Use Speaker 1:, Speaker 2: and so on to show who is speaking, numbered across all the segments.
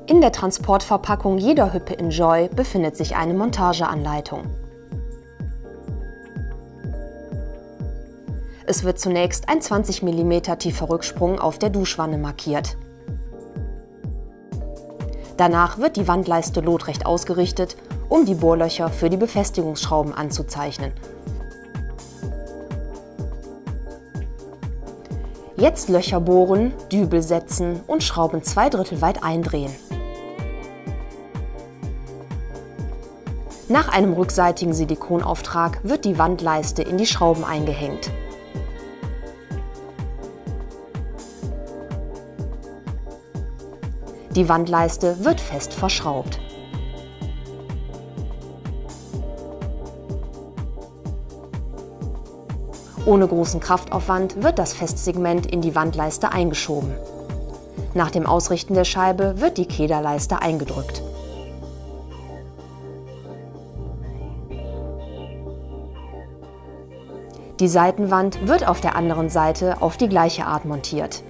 Speaker 1: In der Transportverpackung jeder Hüppe Enjoy befindet sich eine Montageanleitung. Es wird zunächst ein 20 mm tiefer Rücksprung auf der Duschwanne markiert. Danach wird die Wandleiste lotrecht ausgerichtet, um die Bohrlöcher für die Befestigungsschrauben anzuzeichnen. Jetzt Löcher bohren, Dübel setzen und Schrauben 2/3 weit eindrehen. Nach einem rückseitigen Silikonauftrag wird die Wandleiste in die Schrauben eingehängt. Die Wandleiste wird fest verschraubt. Ohne großen Kraftaufwand wird das Festsegment in die Wandleiste eingeschoben. Nach dem Ausrichten der Scheibe wird die Kederleiste eingedrückt. Die Seitenwand wird auf der anderen Seite auf die gleiche Art montiert.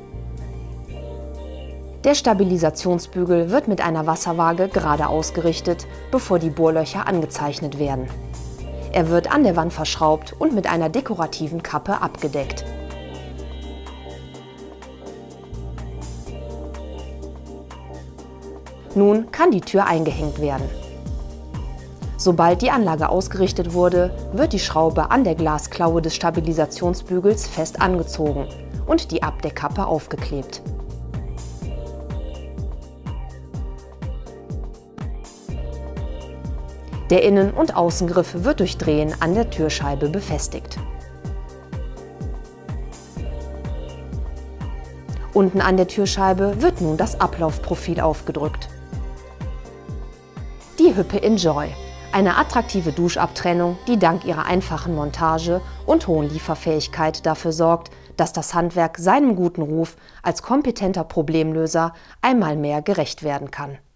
Speaker 1: Der Stabilisationsbügel wird mit einer Wasserwaage gerade ausgerichtet, bevor die Bohrlöcher angezeichnet werden. Er wird an der Wand verschraubt und mit einer dekorativen Kappe abgedeckt. Nun kann die Tür eingehängt werden. Sobald die Anlage ausgerichtet wurde, wird die Schraube an der Glasklaue des Stabilisationsbügels fest angezogen und die Abdeckkappe aufgeklebt. Der Innen- und Außengriff wird durch Drehen an der Türscheibe befestigt. Unten an der Türscheibe wird nun das Ablaufprofil aufgedrückt. Die Hüppe Enjoy, eine attraktive Duschabtrennung, die dank ihrer einfachen Montage und hohen Lieferfähigkeit dafür sorgt, dass das Handwerk seinem guten Ruf als kompetenter Problemlöser einmal mehr gerecht werden kann.